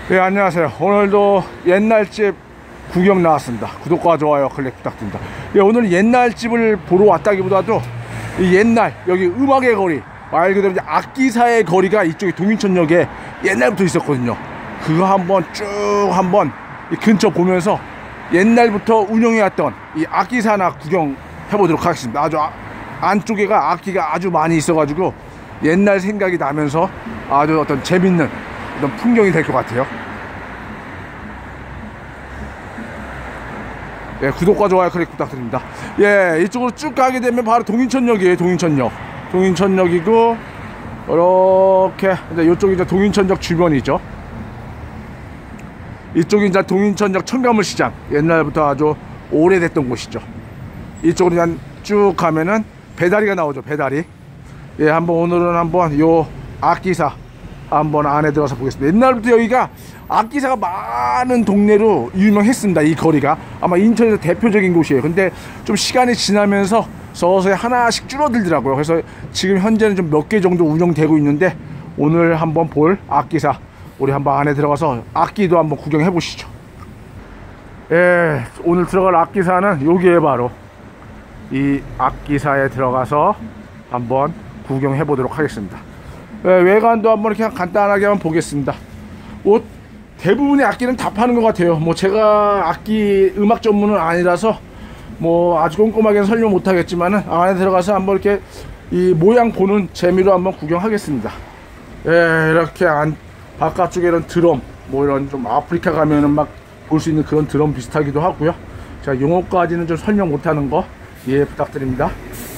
네, 안녕하세요. 오늘도 옛날집 구경 나왔습니다. 구독과 좋아요 클릭 부탁드립니다. 네, 오늘 옛날집을 보러 왔다기보다도 이 옛날 여기 음악의 거리, 말 그대로 이제 악기사의 거리가 이쪽에 동인천역에 옛날부터 있었거든요. 그거 한번 쭉 한번 이 근처 보면서 옛날부터 운영해왔던 이 악기사나 구경해 보도록 하겠습니다. 아주 안쪽에가 악기가 아주 많이 있어가지고 옛날 생각이 나면서 아주 어떤 재밌는 어떤 풍경이 될 것 같아요. 예, 구독과 좋아요 클릭 부탁드립니다. 예, 이쪽으로 쭉 가게 되면 바로 동인천역이에요. 동인천역이고 이렇게 이제 이쪽이 이제 동인천역 주변이죠. 이쪽이 이제 동인천역 청가물시장, 옛날부터 아주 오래됐던 곳이죠. 이쪽으로 그냥 쭉 가면은 배다리가 나오죠. 배다리. 예, 오늘은 한번 요 악기사 한번 안에 들어가서 보겠습니다. 옛날부터 여기가 악기사가 많은 동네로 유명했습니다. 이 거리가 아마 인천에서 대표적인 곳이에요. 근데 좀 시간이 지나면서 서서히 하나씩 줄어들더라고요. 그래서 지금 현재는 좀 몇 개 정도 운영되고 있는데, 오늘 한번 볼 악기사 우리 한번 안에 들어가서 악기도 한번 구경해 보시죠. 예, 오늘 들어갈 악기사는 여기에 바로 이 악기사에 들어가서 한번 구경해 보도록 하겠습니다. 예, 외관도 한번 이렇게 간단하게 한번 보겠습니다. 대부분의 악기는 다 파는 것 같아요. 뭐 제가 악기 음악 전문은 아니라서 뭐 아주 꼼꼼하게는 설명 못 하겠지만은 안에 들어가서 한번 이렇게 이 모양 보는 재미로 한번 구경하겠습니다. 예, 이렇게 바깥쪽에 이런 드럼, 뭐 이런 좀 아프리카 가면은 막 볼 수 있는 그런 드럼 비슷하기도 하고요. 자, 용어까지는 좀 설명 못 하는 거 이해 부탁드립니다.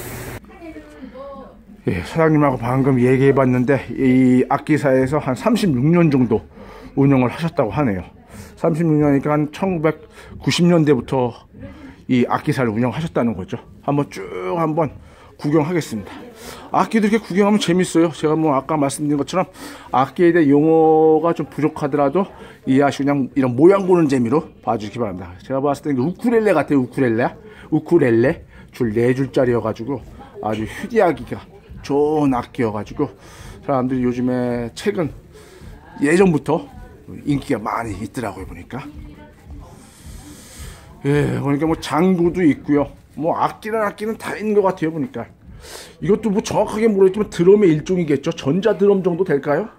예, 사장님하고 방금 얘기해 봤는데 이 악기사에서 한 36년 정도 운영을 하셨다고 하네요. 36년이니까 한 1990년대부터 이 악기사를 운영하셨다는 거죠. 한번 쭉 한번 구경하겠습니다. 악기도 이렇게 구경하면 재밌어요. 제가 뭐 아까 말씀드린 것처럼 악기에 대해 용어가 좀 부족하더라도 이해하시고 그냥 이런 모양 보는 재미로 봐주시기 바랍니다. 제가 봤을 때는 우쿨렐레 같아요. 우쿨렐레 줄 4줄짜리여가지고 아주 휴대하기가 좋은 악기여가지고 사람들이 요즘에 최근 예전부터 인기가 많이 있더라고요. 보니까 예, 그러니까 뭐 장구도 있고요. 뭐 악기는 다 있는 것 같아요. 보니까 이것도 뭐 정확하게 모르겠지만 드럼의 일종이겠죠. 전자 드럼 정도 될까요?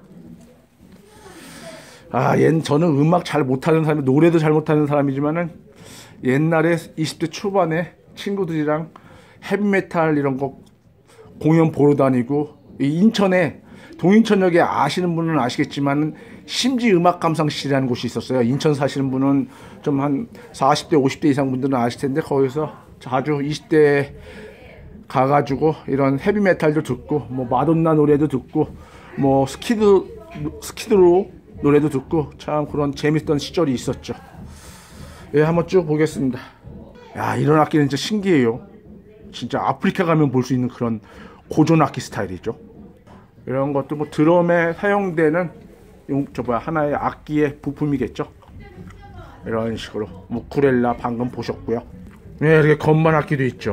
저는 음악 잘 못하는 사람, 노래도 잘 못하는 사람이지만은 옛날에 20대 초반에 친구들이랑 헤비메탈 이런 거 공연 보러 다니고, 인천에 동인천역에 아시는 분은 아시겠지만 심지 음악 감상실이라는 곳이 있었어요. 인천 사시는 분은 좀 한 40대 50대 이상 분들은 아실 텐데, 거기서 자주 20대 가가지고 이런 헤비메탈도 듣고 뭐 마돈나 노래도 듣고 뭐 스키드로 노래도 듣고 참 그런 재밌던 시절이 있었죠. 예, 한번 쭉 보겠습니다. 야, 이런 악기는 진짜 신기해요. 진짜 아프리카 가면 볼 수 있는 그런 고전 악기 스타일이죠. 이런 것도 뭐 드럼에 사용되는 하나의 악기의 부품이겠죠. 이런 식으로 우쿨렐라 방금 보셨고요. 네, 이렇게 건반 악기도 있죠.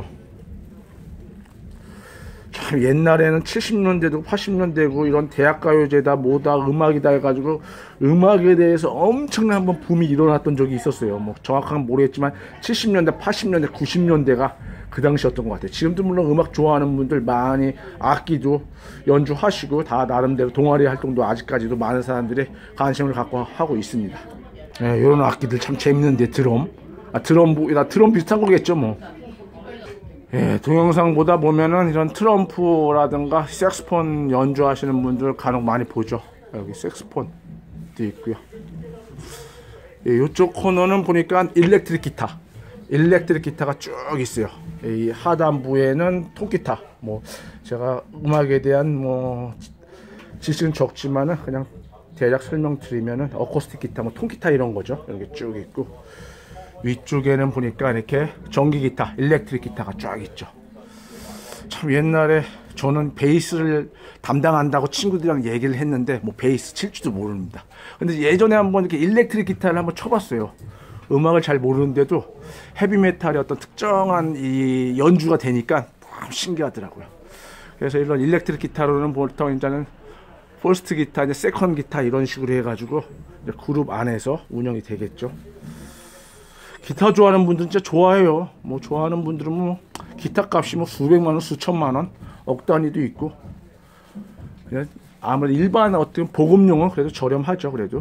참 옛날에는 70년대도 80년대고 이런 대학가요제다 뭐다 음악이다 해가지고 음악에 대해서 엄청난 한번 붐이 일어났던 적이 있었어요. 뭐 정확하게 모르겠지만 70년대 80년대 90년대가 그 당시였던 것 같아요. 지금도 물론 음악 좋아하는 분들 많이 악기도 연주하시고 다 나름대로 동아리 활동도 아직까지도 많은 사람들이 관심을 갖고 하고 있습니다. 네, 이런 악기들 참 재밌는데 드럼 비슷한 거겠죠 뭐. 예, 동영상 보다 보면은 이런 트럼프라든가 색스폰 연주하시는 분들 간혹 많이 보죠. 여기 색스폰도 있고요. 예, 이쪽 코너는 보니까 일렉트릭 기타가 쭉 있어요. 이 하단부에는 통기타. 뭐 제가 음악에 대한 뭐 지식은 적지만은 그냥 대략 설명드리면은 어쿠스틱 기타, 뭐 통기타 이런 거죠. 이런 게 쭉 있고, 위쪽에는 보니까 이렇게 전기 기타, 일렉트릭 기타가 쫙 있죠. 참 옛날에 저는 베이스를 담당한다고 친구들이랑 얘기를 했는데 뭐 베이스 칠 줄도 모릅니다. 근데 예전에 한번 이렇게 일렉트릭 기타를 한번 쳐봤어요. 음악을 잘 모르는데도 헤비메탈의 어떤 특정한 이 연주가 되니까 참 신기하더라고요. 그래서 이런 일렉트릭 기타로는 보통 이제는 퍼스트 기타, 이제 세컨 기타 이런 식으로 해가지고 이제 그룹 안에서 운영이 되겠죠. 기타 좋아하는 분들은 진짜 좋아해요. 뭐 좋아하는 분들은 뭐 기타 값이 뭐 수백만 원, 수천만 원, 억 단위도 있고. 그냥 아무래도 일반 어떤 보급용은 그래도 저렴하죠. 그래도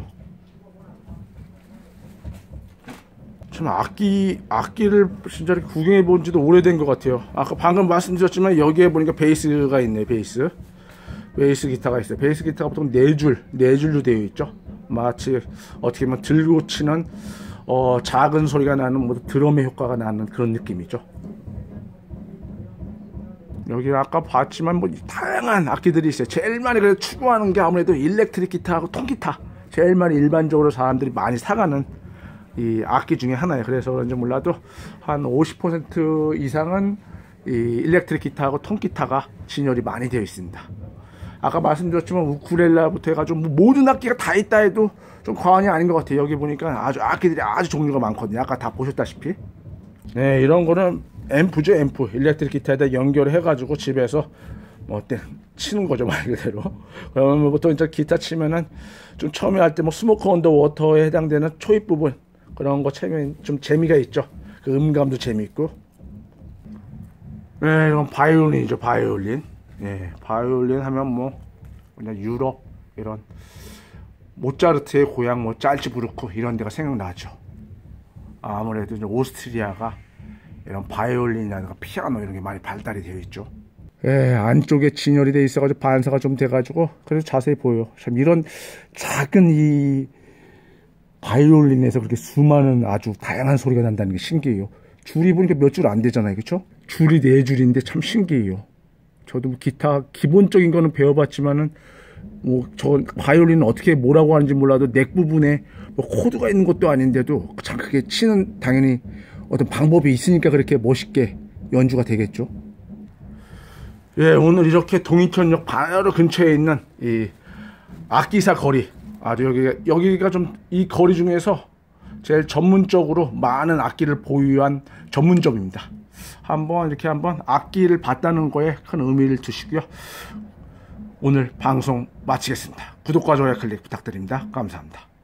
참 악기를 진짜 이렇게 구경해 본 지도 오래된 것 같아요. 아까 방금 말씀드렸지만 여기에 보니까 베이스가 있네. 베이스 기타가 있어요. 베이스 기타가 보통 네 줄로 되어 있죠. 마치 어떻게 보면 들고 치는 작은 소리가 나는 뭐 드럼의 효과가 나는 그런 느낌이죠. 여기 아까 봤지만 뭐 다양한 악기들이 있어요. 제일 많이 그래도 추구하는 게 아무래도 일렉트릭 기타하고 통기타, 제일 많이 일반적으로 사람들이 많이 사가는 이 악기 중에 하나예요. 그래서 그런지 몰라도 한 50% 이상은 이 일렉트릭 기타하고 통기타가 진열이 많이 되어 있습니다. 아까 말씀드렸지만 우쿨렐라부터 해가지고 뭐 모든 악기가 다 있다 해도 좀 과언이 아닌 것 같아요. 여기 보니까 아주 악기들이 아주 종류가 많거든요. 아까 다 보셨다시피. 네, 이런 거는 앰프죠. 앰프 일렉트릭 기타에다 연결해 가지고 집에서 뭐 어때 치는 거죠, 말 그대로. 그러면 보통 이제 기타 치면은 좀 처음에 할 때 뭐 스모크 언더 워터에 해당되는 초입 부분 그런 거 치면 좀 재미가 있죠. 그 음감도 재미있고. 네, 이건 바이올린이죠. 바이올린. 예, 바이올린 하면 뭐 그냥 유럽 이런 모차르트의 고향 뭐 짤츠부르크 이런 데가 생각나죠. 아무래도 이제 오스트리아가 이런 바이올린이라든가 피아노 이런 게 많이 발달이 되어 있죠. 예, 안쪽에 진열이 되어 있어가지고 반사가 좀 돼가지고 그래서 자세히 보여요. 참 이런 작은 이 바이올린에서 그렇게 수많은 아주 다양한 소리가 난다는 게 신기해요. 줄이 보니까 몇 줄 안 되잖아요, 그렇죠? 줄이 4줄인데 참 신기해요. 저도 뭐 기타 기본적인 거는 배워봤지만은 뭐 저 바이올린은 어떻게 뭐라고 하는지 몰라도 넥 부분에 뭐 코드가 있는 것도 아닌데도 참 그게 치는 당연히 어떤 방법이 있으니까 그렇게 멋있게 연주가 되겠죠. 예, 오늘 이렇게 동인천역 바로 근처에 있는 이 악기사 거리, 아주 여기가 좀 이 거리 중에서 제일 전문적으로 많은 악기를 보유한 전문점입니다. 이렇게 한번 악기를 봤다는 거에 큰 의미를 두시고요. 오늘 방송 마치겠습니다. 구독과 좋아요 클릭 부탁드립니다. 감사합니다.